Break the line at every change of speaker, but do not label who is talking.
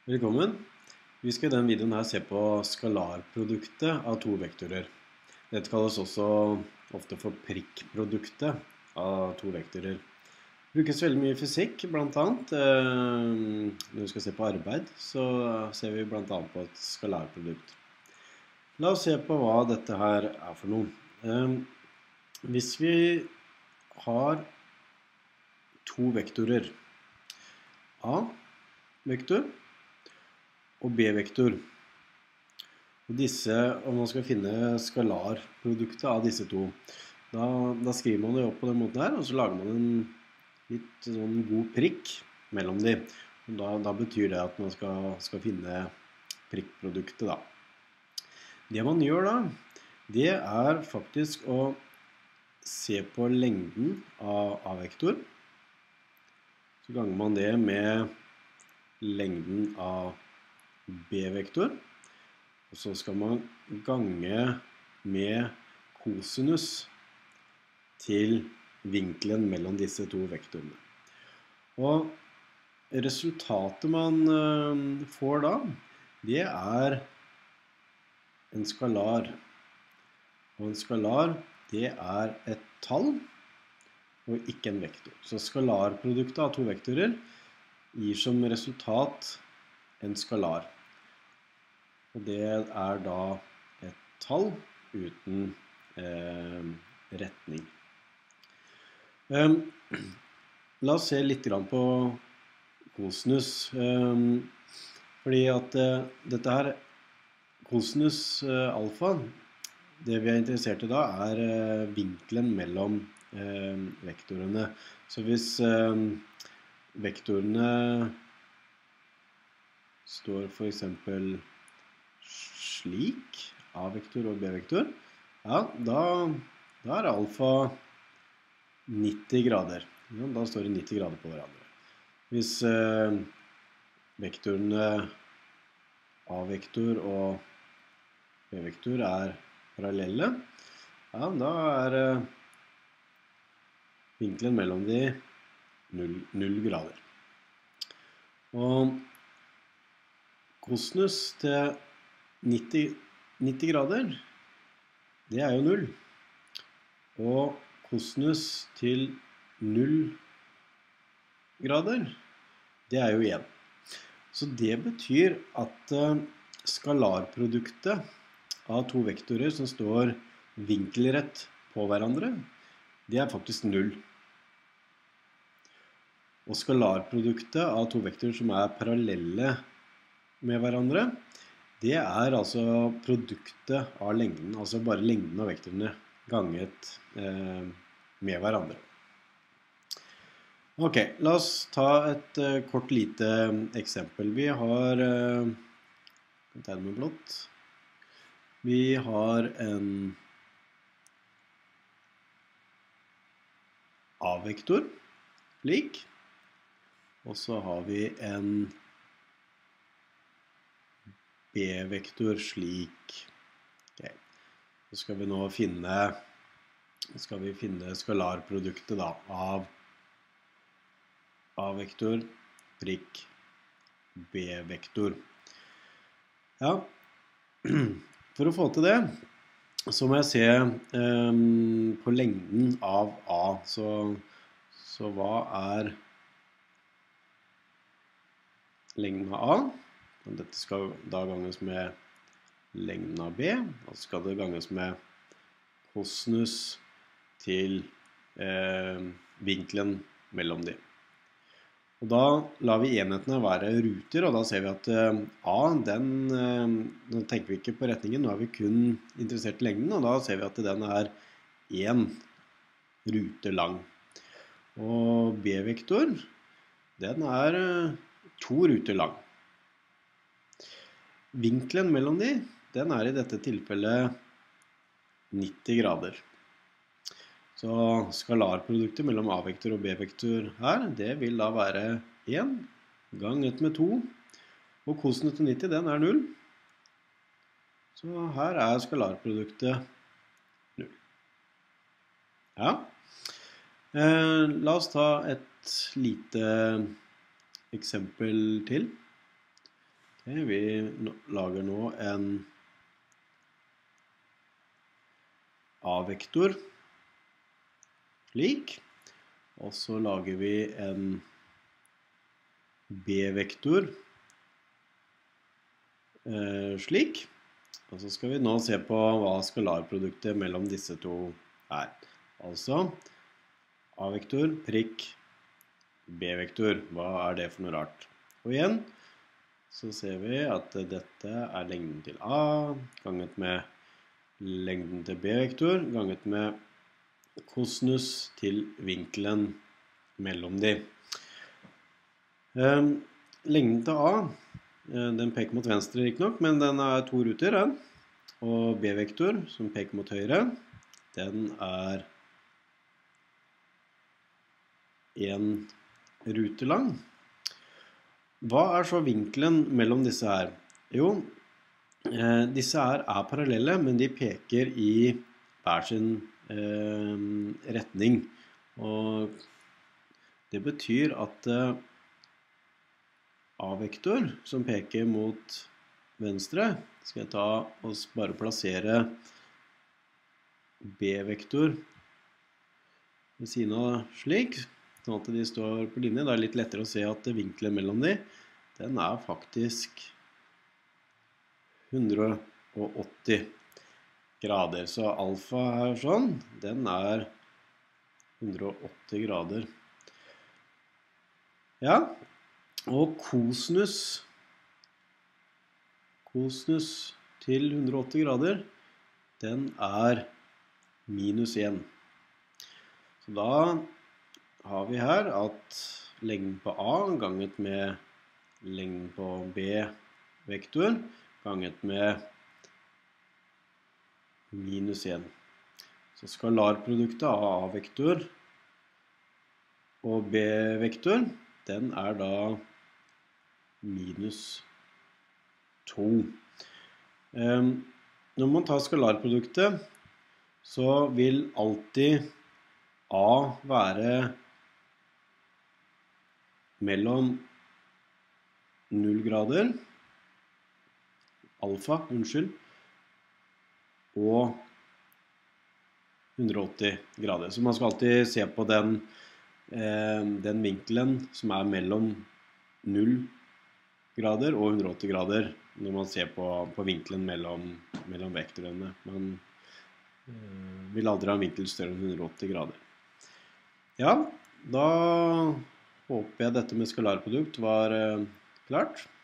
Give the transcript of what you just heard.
Velkommen. Vi skal i denne videoen her se på skalarproduktet av to vektorer. Dette kalles også ofte for prikkproduktet av to vektorer. Det brukes veldig mye i fysikk, blant annet. Når vi skal se på arbeid, så ser vi blant annet på et skalarprodukt. La oss se på hva dette her er for noe. Hvis vi har to vektorer, A-vektor og B-vektor. Og om man skal finne skalarproduktet av disse to, da skriver man det opp på den måten her, og så lager man en litt sånn god prikk mellom de. Og da betyr det at man skal finne prikkproduktet da. Det man gjør da, det er faktisk å se på lengden av A-vektor. Så ganger man det med lengden av B-vektor, og så skal man gange med kosinus til vinkelen mellom disse to vektorene. Og resultatet man får da, det er en skalar. Og en skalar, det er et tall og ikke en vektor. Så skalarproduktet av to vektorer gir som resultat en skalar. Og det er da et tall uten retning. La oss se litt på kosinus. Fordi at dette her, kosinus alfa, det vi er interessert i da, er vinkelen mellom vektorene. Så hvis vektorene står for eksempel slik, A-vektor og B-vektor, ja, da er alfa 90 grader. Ja, da står det 90 grader på hverandre. Hvis vektorene A-vektor og B-vektor er parallelle, ja, da er vinkelen mellom de 0 grader. Og kosinus til 90 grader, det er jo 0. Og kosinus til 0 grader, det er jo 1. Så det betyr at skalarproduktet av to vektorer som står vinkelrett på hverandre, det er faktisk 0. Og skalarproduktet av to vektorer som er parallelle med hverandre, det er altså produktet av lengden, altså bare lengden av vektorene ganget med hverandre. Ok, la oss ta et kort lite eksempel. Vi har, jeg kan tegne med blått. Vi har en A-vektor, slik. Og så har vi en B-vektor slik. Okay. Så skal vi nå finne skalarproduktet da, av A-vektor, prikk, B-vektor. Ja, for å få til det, så må jeg se på lengden av A. Så hva er lengden av A? Dette skal da ganges med lengden av B, og så skal det ganges med kosinus til vinkelen mellom de. Og da lar vi enhetene være ruter, og da ser vi at A, nå tenker vi ikke på retningen, nå er vi kun interessert i lengden, og da ser vi at den er 1 rute lang. Og B-vektor, den er 2 ruter lang. Vinkelen mellom de, den er i dette tilfellet 90 grader. Så skalarproduktet mellom A-vektor og B-vektor her, det vil da være 1 ganget med 2, og kosinus til 90, den er 0. Så her er skalarproduktet 0. Ja. La oss ta et lite eksempel til. Vi lager nå en A-vektor, slik, og så lager vi en B-vektor, slik, og så skal vi nå se på hva skalarproduktet mellom disse to er. Altså A-vektor, prikk, B-vektor. Hva er det for noe rart? Og igjen så ser vi at dette er lengden til A ganget med lengden til B-vektor ganget med kosinus til vinkelen mellom de. Lengden til A, den peker mot venstre riktignok, men den er 2 ruter, og B-vektor som peker mot høyre, den er 1 rute lang. Hva er så vinkelen mellom disse her? Jo, disse her er parallelle, men de peker i hver sin retning. Og det betyr at A-vektor som peker mot venstre, skal jeg ta og bare plassere B-vektor ved siden av slik, sånn at de står på linje. Det er litt lettere å se at vinkelen mellom de, den er faktisk 180 grader. Så alfa her sånn, den er 180 grader. Ja, og kosinus til 180 grader, den er minus 1. Så da har vi her at lengden på A ganget med lengden på B-vektor ganget med minus 1. Så skalarproduktet av A-vektor og B-vektor, den er da minus 2. Når man tar skalarproduktet, så vil alltid A være mellom 0 grader, alfa, og 180 grader. Så man skal alltid se på den vinkelen som er mellom 0 grader og 180 grader når man ser på vinkelen mellom vektorene. Man vil aldri ha en vinkel større enn 180 grader. Ja, da håper jeg dette med skalarprodukt var klart.